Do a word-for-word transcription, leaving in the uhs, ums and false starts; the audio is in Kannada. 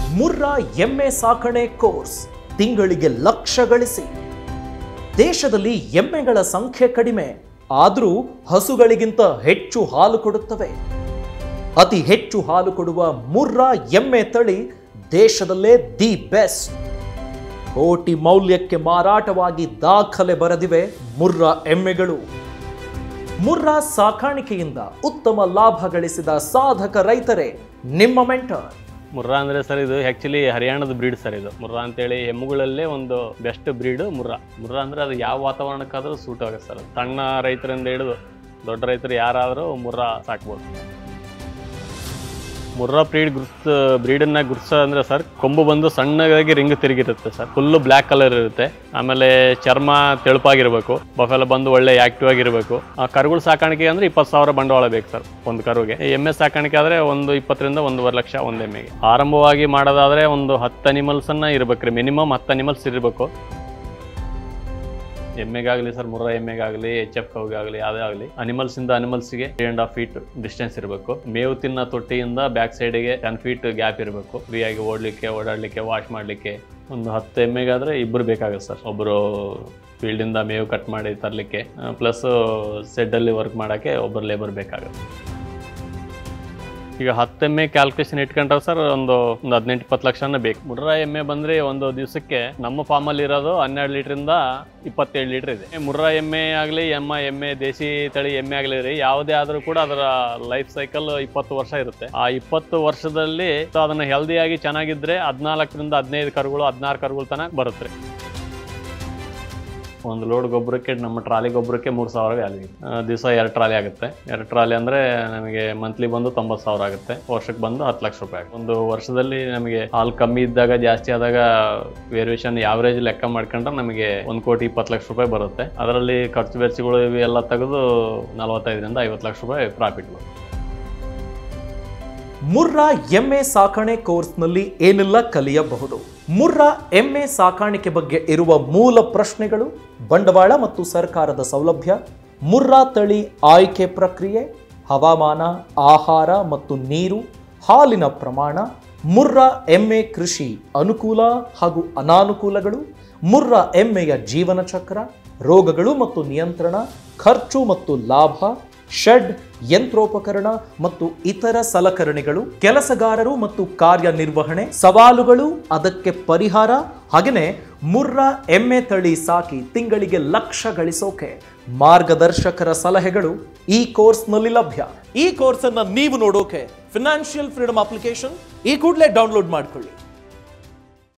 ಮುರ್ರಾ ಎಮ್ಮೆ ಸಾಕಣೆ ಕೋರ್ಸ್ ತಿಂಗಳಿಗೆ ಲಕ್ಷ ಗಳಿಸಿ. ದೇಶದಲ್ಲಿ ಎಮ್ಮೆಗಳ ಸಂಖ್ಯೆ ಕಡಿಮೆ ಆದರೂ ಹಸುಗಳಿಗಿಂತ ಹೆಚ್ಚು ಹಾಲು ಕೊಡುತ್ತವೆ. ಅತಿ ಹೆಚ್ಚು ಹಾಲು ಕೊಡುವ ಮುರ್ರಾ ಎಮ್ಮೆ ತಳಿ ದೇಶದಲ್ಲೇ ದಿ ಬೆಸ್ಟ್. ಕೋಟಿ ಮೌಲ್ಯಕ್ಕೆ ಮಾರಾಟವಾಗಿ ದಾಖಲೆ ಬರೆದಿವೆ ಮುರ್ರಾ ಎಮ್ಮೆಗಳು. ಮುರ್ರಾ ಸಾಕಾಣಿಕೆಯಿಂದ ಉತ್ತಮ ಲಾಭ ಗಳಿಸಿದ ಸಾಧಕ ರೈತರೇ ನಿಮ್ಮ ಮೆಂಟರ್. ಮುರ್ರಾ ಅಂದರೆ ಸರ್ ಇದು ಆ್ಯಕ್ಚುಲಿ ಹರಿಯಾಣದ ಬ್ರೀಡ್ ಸರ್. ಇದು ಮುರ್ರಾ ಅಂತೇಳಿ ಎಮ್ಮುಗಳಲ್ಲೇ ಒಂದು ಬೆಸ್ಟ್ ಬ್ರೀಡು ಮುರ್ರಾ. ಮುರ್ರಾ ಅಂದರೆ ಅದು ಯಾವ ವಾತಾವರಣಕ್ಕಾದರೂ ಸೂಟ್ ಆಗುತ್ತೆ ಸರ್. ಸಣ್ಣ ರೈತರಿಂದ ಹಿಡಿದು ದೊಡ್ಡ ರೈತರು ಯಾರಾದರೂ ಮುರ್ರಾ ಸಾಕ್ಬೋದು. ಮುರ್ರಾ ಬ್ರೀಡ್ ಗುರ್ಸ್ ಬ್ರೀಡನ್ನು ಗುರ್ಸ ಅಂದರೆ ಸರ್ ಕೊಂಬು ಬಂದು ಸಣ್ಣಗಾಗಿ ರಿಂಗ್ ತಿರುಗಿರುತ್ತೆ ಸರ್. ಫುಲ್ಲು ಬ್ಲ್ಯಾಕ್ ಕಲರ್ ಇರುತ್ತೆ. ಆಮೇಲೆ ಚರ್ಮ ತೆಳುಪಾಗಿರಬೇಕು. ಬಫೆಲ್ಲ ಬಂದು ಒಳ್ಳೆ ಆ್ಯಕ್ಟಿವ್ ಆಗಿರಬೇಕು. ಕರುಗಳು ಸಾಕಾಣಿಕೆ ಅಂದರೆ ಇಪ್ಪತ್ತು ಸಾವಿರ ಬಂಡವಾಳ ಬೇಕು ಸರ್ ಒಂದು ಕರುಗೆ. ಎಮ್ಮೆ ಸಾಕಾಣಿಕೆ ಆದರೆ ಒಂದು ಇಪ್ಪತ್ತರಿಂದ ಒಂದೂವರೆ ಲಕ್ಷ ಒಂದು ಎಮ್ಮೆಗೆ. ಆರಂಭವಾಗಿ ಮಾಡೋದಾದರೆ ಒಂದು ಹತ್ತು ಅನಿಮಲ್ಸನ್ನು ಇರಬೇಕು ರೀ. ಮಿನಿಮಮ್ ಹತ್ತು ಅನಿಮಲ್ಸ್ ಇರಬೇಕು. ಎಮ್ಮೆಗಾಗಲಿ ಸರ್, ಮುರ್ರಾ ಎಮ್ಮೆಗಾಗಲಿ, ಎಚ್ ಎಫ್ ಕೌಗಾಗಲಿ ಯಾವುದೇ ಆಗಲಿ ಅನಿಮಲ್ಸಿಂದ ಅನಿಮಲ್ಸ್ಗೆ three and half feet distance ಇರಬೇಕು. ಮೇವು ತಿನ್ನ ತೊಟ್ಟಿಯಿಂದ ಬ್ಯಾಕ್ ಸೈಡಿಗೆ ಟೆನ್ ಫೀಟ್ ಗ್ಯಾಪ್ ಇರಬೇಕು. ಫ್ರೀಯಾಗಿ ಓಡಲಿಕ್ಕೆ, ಓಡಾಡಲಿಕ್ಕೆ, ವಾಶ್ ಮಾಡಲಿಕ್ಕೆ. ಒಂದು ಹತ್ತು ಎಮ್ಮೆಗಾದರೆ ಇಬ್ಬರು ಬೇಕಾಗುತ್ತೆ ಸರ್. ಒಬ್ಬರು ಫೀಲ್ಡಿಂದ ಮೇವು ಕಟ್ ಮಾಡಿ ತರಲಿಕ್ಕೆ, ಪ್ಲಸ್ ಸೆಡ್ಡಲ್ಲಿ ವರ್ಕ್ ಮಾಡೋಕ್ಕೆ ಒಬ್ಬರು ಲೇಬರ್ ಬೇಕಾಗುತ್ತೆ. ಈಗ ಹತ್ತು ಎಮ್ಮೆ ಕ್ಯಾಲ್ಕುಲೇಷನ್ ಇಟ್ಕೊಂಡ್ರೆ ಸರ್ ಒಂದು ಒಂದು ಹದಿನೆಂಟು ಇಪ್ಪತ್ತು ಲಕ್ಷನ ಬೇಕು. ಮುರ್ರಾ ಎಮ್ಮೆ ಬಂದರೆ ಒಂದು ದಿವಸಕ್ಕೆ ನಮ್ಮ ಫಾರ್ಮಲ್ಲಿ ಇರೋದು ಹನ್ನೆರಡು ಲೀಟ್ರಿಂದ ಇಪ್ಪತ್ತೇಳು ಲೀಟ್ರ್ ಇದೆ. ಮುರ್ರಾ ಎಮ್ಮೆ ಆಗಲಿ, ಎಮ್ಮ ಎಮ್ಮೆ ದೇಸಿ ತಳಿ ಎಮ್ಮೆ ಆಗಲಿ ರೀ, ಯಾವುದೇ ಆದರೂ ಕೂಡ ಅದರ ಲೈಫ್ ಸೈಕಲ್ ಇಪ್ಪತ್ತು ವರ್ಷ ಇರುತ್ತೆ. ಆ ಇಪ್ಪತ್ತು ವರ್ಷದಲ್ಲಿ ಅದನ್ನು ಹೆಲ್ದಿಯಾಗಿ ಚೆನ್ನಾಗಿದ್ದರೆ ಹದಿನಾಲ್ಕರಿಂದ ಹದಿನೈದು ಕರುಗಳು, ಹದಿನಾರು ಕರುಗಳು ತನಕ ಬರುತ್ತೆ. ಒಂದು ಲೋಡ್ ಗೊಬ್ಬರಕ್ಕೆ ನಮ್ಮ ಟ್ರಾಲಿ ಗೊಬ್ಬರಕ್ಕೆ ಮೂರು ಸಾವಿರ ವ್ಯಾಲ್ಯೂ. ದಿವಸ ಎರಡು ಟ್ರಾಲಿ ಆಗುತ್ತೆ. ಎರಡು ಟ್ರಾಲಿ ಅಂದರೆ ನಮಗೆ ಮಂತ್ಲಿ ಬಂದು ತೊಂಬತ್ತು ಸಾವಿರ ಆಗುತ್ತೆ. ವರ್ಷಕ್ಕೆ ಬಂದು ಹತ್ತು ಲಕ್ಷ ರೂಪಾಯಿ ಆಗುತ್ತೆ. ಒಂದು ವರ್ಷದಲ್ಲಿ ನಮಗೆ ಹಾಲು ಕಮ್ಮಿ ಇದ್ದಾಗ ಜಾಸ್ತಿ ಆದಾಗ ವೇರಿಯೇಷನ್ ಯಾವರೇಜ್ ಲೆಕ್ಕ ಮಾಡ್ಕೊಂಡ್ರೆ ನಮಗೆ ಒಂದು ಕೋಟಿ ಇಪ್ಪತ್ತು ಲಕ್ಷ ರೂಪಾಯಿ ಬರುತ್ತೆ. ಅದರಲ್ಲಿ ಖರ್ಚು ವೆಚ್ಚಗಳು ಇವೆಲ್ಲ ತೆಗೆದು ನಲವತ್ತೈದರಿಂದ ಐವತ್ತು ಲಕ್ಷ ರೂಪಾಯಿ ಪ್ರಾಫಿಟ್ ಬರುತ್ತೆ. ಮುರ್ರಾ ಎಮ್ಮೆ ಸಾಕಣೆ ಕೋರ್ಸ್ನಲ್ಲಿ ಏನೆಲ್ಲ ಕಲಿಯಬಹುದು? ಮುರ್ರಾ ಎಮ್ಮೆ ಸಾಕಾಣಿಕೆ ಬಗ್ಗೆ ಇರುವ ಮೂಲ ಪ್ರಶ್ನೆಗಳು, ಬಂಡವಾಳ ಮತ್ತು ಸರ್ಕಾರದ ಸೌಲಭ್ಯ, ಮುರ್ರಾ ತಳಿ ಆಯ್ಕೆ ಪ್ರಕ್ರಿಯೆ, ಹವಾಮಾನ, ಆಹಾರ ಮತ್ತು ನೀರು, ಹಾಲಿನ ಪ್ರಮಾಣ, ಮುರ್ರಾ ಎಮ್ಮೆ ಕೃಷಿ ಅನುಕೂಲ ಹಾಗೂ ಅನಾನುಕೂಲಗಳು, ಮುರ್ರಾ ಎಮ್ಮೆಯ ಜೀವನ ಚಕ್ರ, ರೋಗಗಳು ಮತ್ತು ನಿಯಂತ್ರಣ, ಖರ್ಚು ಮತ್ತು ಲಾಭ, ಶೆಡ್, ಯಂತ್ರೋಪಕರಣ ಮತ್ತು ಇತರ ಸಲಕರಣೆಗಳು, ಕೆಲಸಗಾರರು ಮತ್ತು ಕಾರ್ಯನಿರ್ವಹಣೆ, ಸವಾಲುಗಳು, ಅದಕ್ಕೆ ಪರಿಹಾರ, ಹಾಗೆಯೇ ಮುರ್ರಾ ಎಮ್ಮೆ ತಳಿ ಸಾಕಿ ತಿಂಗಳಿಗೆ ಲಕ್ಷ ಗಳಿಸೋಕೆ ಮಾರ್ಗದರ್ಶಕರ ಸಲಹೆಗಳು ಈ ಕೋರ್ಸ್ನಲ್ಲಿ ಲಭ್ಯ. ಈ ಕೋರ್ಸ್ ಅನ್ನು ನೀವು ನೋಡೋಕೆ ಫಿನಾನ್ಷಿಯಲ್ ಫ್ರೀಡಮ್ ಅಪ್ಲಿಕೇಶನ್ ಈ ಕೂಡಲೇ ಡೌನ್ಲೋಡ್ ಮಾಡ್ಕೊಳ್ಳಿ.